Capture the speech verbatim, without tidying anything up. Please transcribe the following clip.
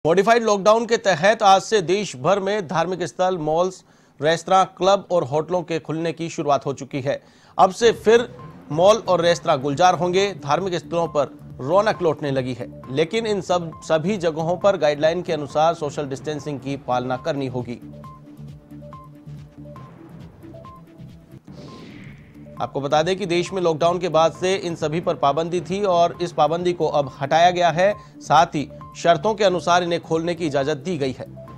Modified lockdown के तहत आज से देश भर में धार्मिक स्थल, मॉल्स, रेस्तरां, क्लब और होटलों के खुलने की शुरुआत हो चुकी है। अब से फिर मॉल और रेस्तरां गुलजार होंगे। धार्मिक स्थलों पर रौनक लौटने लगी है, लेकिन इन सब सभी जगहों पर गाइडलाइन के अनुसार सोशल डिस्टेंसिंग की पालना करनी होगी। आपको बता दें कि देश में लॉकडाउन के बाद से इन सभी पर पाबंदी थी और इस पाबंदी को अब हटाया गया है। साथ ही शर्तों के अनुसार इन्हें खोलने की इजाजत दी गई है।